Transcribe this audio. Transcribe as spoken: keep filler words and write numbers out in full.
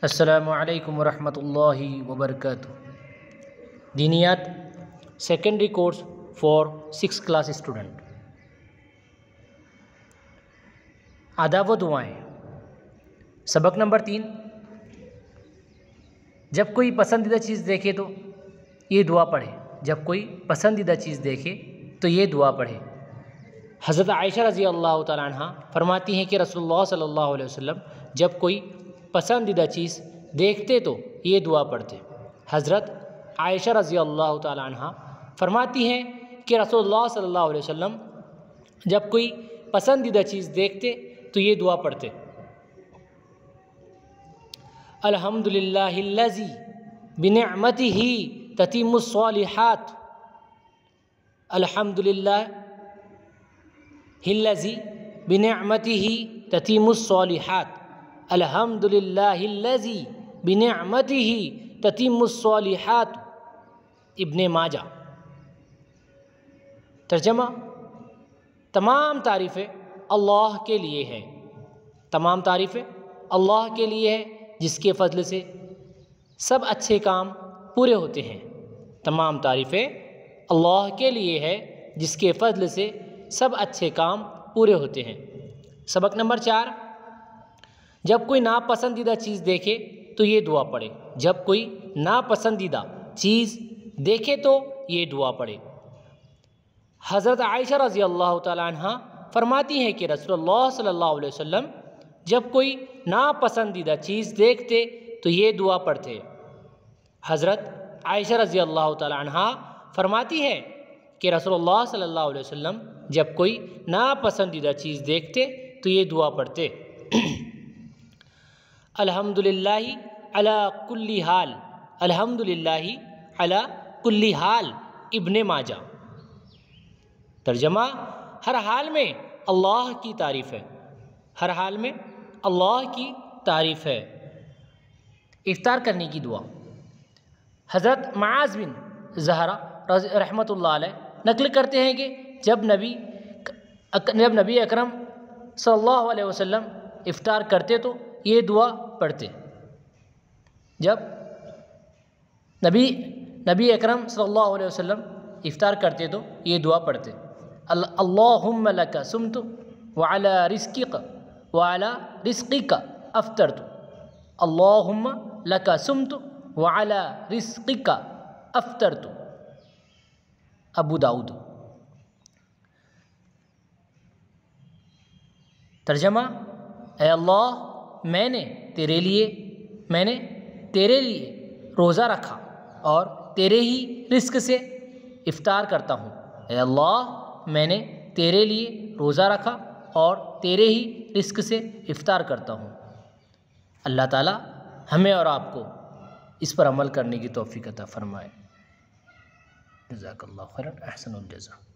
السلام علیکم ورحمۃ اللہ وبرکاتہ۔ دینیات secondary course for six class student. آداب و دعائیں۔ سبق نمبر تین۔ جب کوئی پسندیدہ چیز دیکھے تو یہ دعا پڑھے۔ جب کوئی پسندیدہ چیز دیکھے تو یہ دعا پڑھے۔ حضرت عائشہ رضی اللہ تعالیٰ عنہ فرماتی ہیں کہ رسول اللہ صلی اللہ علیہ وسلم جب کوئی پسندیدہ چیز دیکھتے تو یہ دعا پڑھتے۔ حضرت عائشہ رضی اللہ تعالیٰ عنہ فرماتی ہیں کہ رسول اللہ صلی اللہ علیہ وسلم جب کوئی پسندیدہ چیز دیکھتے تو یہ دعا پڑھتے۔ الحمدللہ الذی بنعمتہ تتم الصالحات۔ الحمدللہ الذی بنعمتہ تتم الصالحات۔ الحمدللہ الذی بنعمتہ تتم الصالحات۔ ابن ماجہ۔ ترجمہ: تمام تعریفیں اللہ کے لیے ہیں۔ تمام تعریفیں اللہ کے لیے ہیں جس کے فضل سے سب اچھے کام پورے ہوتے ہیں۔ تمام تعریفیں اللہ کے لیے ہے جس کے فضل سے سب اچھے کام پورے ہوتے ہیں۔ سبق نمبر چار۔ جب کوئی ناپسندیدہ چیز دیکھے تو یہ دعا پڑھے۔ جب کوئی ناپسندیدہ چیز دیکھے تو یہ دعا پڑھے۔ حضرت عائشہ رضی اللہ تعالیٰ عنہ فرماتی ہیں کہ رسول اللہ صلی اللہ علیہ وسلم جب کوئی ناپسندیدہ چیز دیکھتے تو یہ دعا پڑھتے۔ حضرت عائشہ رضی اللہ تعالیٰ عنہ فرماتی ہے کہ رسول اللہ صلی اللہ علیہ وسلم جب کوئی ناپسندیدہ چیز دیکھتے تو یہ دعا پڑھتے۔ الحمدللہ علی کل حال۔ الحمدللہ علی کل حال۔ ابن ماجہ۔ ترجمہ: ہر حال میں اللہ کی تعریف ہے۔ ہر حال میں اللہ کی تعریف ہے۔ افطار کرنے کی دعا۔ حضرت معاذ بن زہرہ رحمۃ اللہ علیہ نقل کرتے ہیں کہ جب نبی جب نبی اکرم صلی اللہ علیہ وسلم افطار کرتے تو یہ دعا پڑھتے۔ جب نبی نبی اکرم صلی اللہ علیہ وسلم افطار کرتے تو یہ دعا پڑھتے۔ اللہم لک صمت وعلی رزقک وعلی رزقک افطرت۔ اللہم لک صمت وعلی رزقک افطرت۔ ابو داؤد۔ ترجمہ: اے اللہ، میں نے تیرے لیے میں نے تیرے لیے روزہ رکھا اور تیرے ہی رزق سے افطار کرتا ہوں۔ اے اللہ، میں نے تیرے لیے روزہ رکھا اور تیرے ہی رزق سے افطار کرتا ہوں۔ اللہ تعالیٰ ہمیں اور آپ کو اس پر عمل کرنے کی توفیق عطا فرمائے۔ جزاک اللہ خیرا، احسن الجزا۔